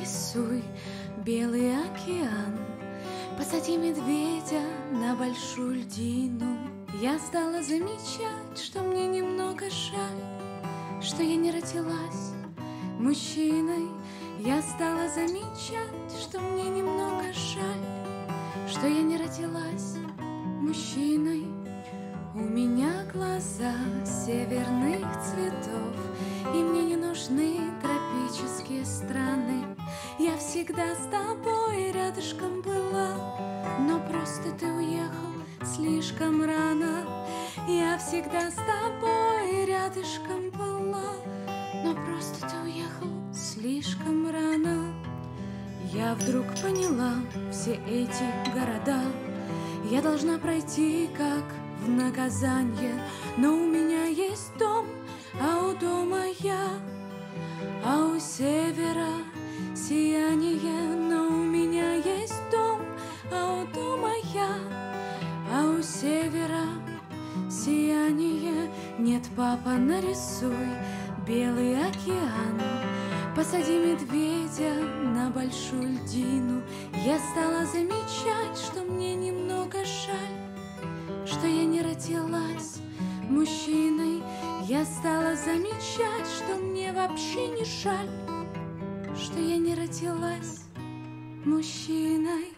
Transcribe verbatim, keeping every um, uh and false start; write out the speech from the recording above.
нарисуй белый океан, посади медведя на большую льдину. Я стала замечать, что мне немного жаль, что я не родилась мужчиной. Я стала замечать, что мне немного жаль, что я не родилась мужчиной. У меня глаза северных цветов, и мне не нужны тропические страны. Я всегда с тобой рядышком была, но просто ты уехал слишком рано. Я всегда с тобой рядышком была, но просто ты уехал слишком рано. Я вдруг поняла все эти города я должна пройти как в наказание, но у меня есть дом, а у дома я, а у севера сияние. Но у меня есть дом, а у дома я, а у севера сияние. Нет, папа, нарисуй белый океан, посади медведя на большую льдину. Я стала замечать, что мне немного жаль, что я не родилась мужчиной. Я стала замечать, что мне вообще не жаль, что я не родилась мужчиной.